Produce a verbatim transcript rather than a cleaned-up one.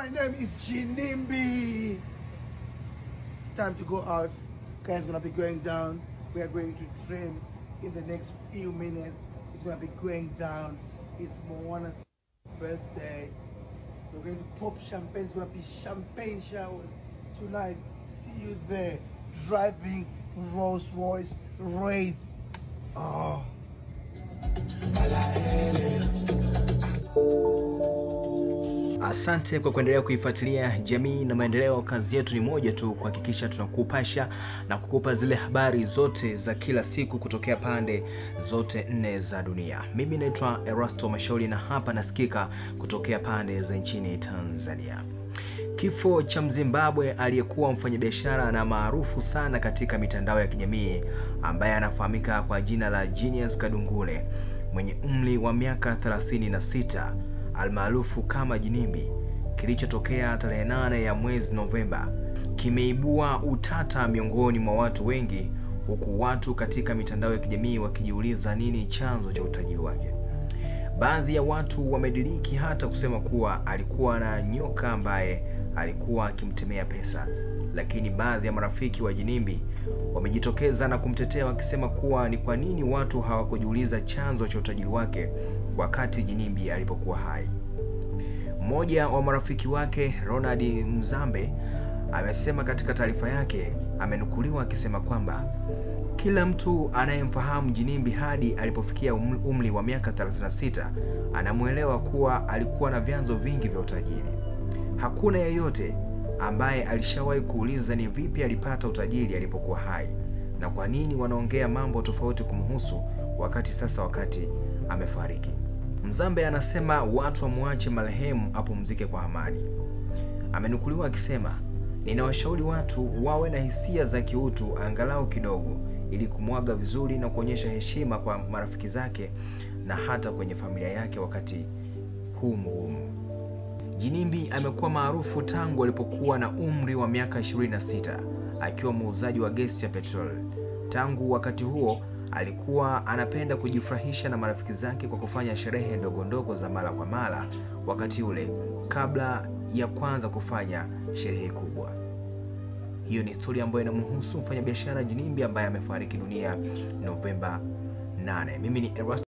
My name is Ginimbi. It's time to go out. Guys, gonna be going down. We are going to Dreams in the next few minutes. It's gonna be going down. It's Moana's birthday. We're going to pop champagne. It's gonna be champagne showers tonight. See you there. Driving Rolls Royce Wraith. Oh. Asante kwa kuendelea kuifuatilia Jamii na Maendeleo. Kazi yetu ni moja tu, kuhakikisha tunakupasha na kukupa zile habari zote za kila siku kutokea pande zote nne za dunia. Mimi naitwa Erasto Mashauri na hapa nasikika kutokea pande za nchini Tanzania. Kifo cha Mzimbabwe aliyekuwa mfanyabiashara na maarufu sana katika mitandao ya kijamii ambaye anafahamika kwa jina la Genius Kadungule mwenye umri wa miaka thelathini na sita almaarufu kama Ginimbi, kilichotokea tarehe nane ya mwezi Novemba kimeibua utata miongoni mwa watu wengi, huku watu katika mitandao ya kijamii wakijiuliza nini chanzo cha utajiri wake. Baadhi ya watu wamediriki hata kusema kuwa alikuwa na nyoka ambaye alikuwa akimtemea pesa, lakini baadhi ya marafiki wa Ginimbi wamejitokeza na kumtetea wakisema kuwa ni kwa nini watu hawakujiuliza chanzo cha utajiri wake wakati Ginimbi alipokuwa hai. Mmoja wa marafiki wake, Ronald Mzambe, amesema katika taarifa yake, amenukuliwa akisema kwamba kila mtu anayemfahamu Ginimbi hadi alipofikia umri wa miaka thelathini na sita anamuelewa kuwa alikuwa na vyanzo vingi vya utajiri. Hakuna yeyote ambaye alishawahi kuuliza ni vipi alipata utajiri alipokuwa hai na kwa nini wanaongea mambo tofauti kumhusu wakati sasa wakati amefariki. Mzambe anasema watu wamwache marehemu apumzike kwa amani. Amenukuliwa akisema, ninawashauri watu wawe na hisia za kiutu angalau kidogo ili kumwaga vizuri na kuonyesha heshima kwa marafiki zake na hata kwenye familia yake wakati huu mgumu. Ginimbi amekuwa maarufu tangu alipokuwa na umri wa miaka ishirini na sita akiwa muuzaji wa gesi ya petroli. Tangu wakati huo alikuwa anapenda kujifurahisha na marafiki zake kwa kufanya sherehe ndogo ndogo za mara kwa mara wakati ule kabla ya kwanza kufanya sherehe kubwa. Hiyo ni historia ambayo inamhusu mfanyabiashara Ginimbi ambaye amefariki dunia Novemba nane. Mimi ni Erasto